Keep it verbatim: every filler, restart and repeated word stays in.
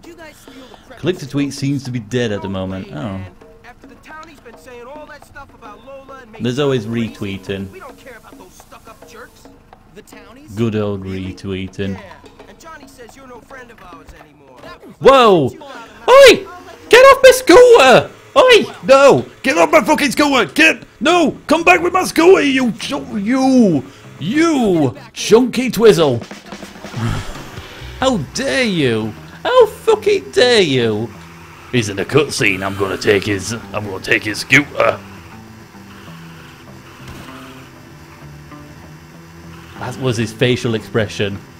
Click to tweet seems to be dead at the moment. Oh. There's always retweeting. Good old retweeting. Whoa! Oi! Get off my scooter! Oi! No! Get off my fucking scooter! Get! No! Come back with my scooter, you... You! You! Chunky Twizzle! How dare you! How fucking dare you! He's in a cutscene. I'm gonna take his... I'm gonna take his scooter. That was his facial expression.